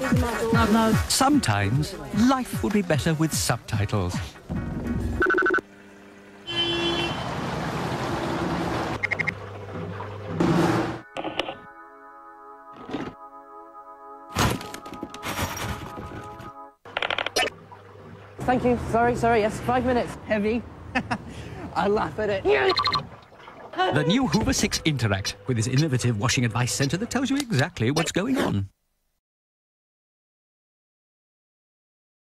No. Sometimes life would be better with subtitles. Thank you. Sorry, yes, 5 minutes. Heavy. I laugh at it. The new Hoover 6 Interact, with its innovative washing advice centre that tells you exactly what's going on.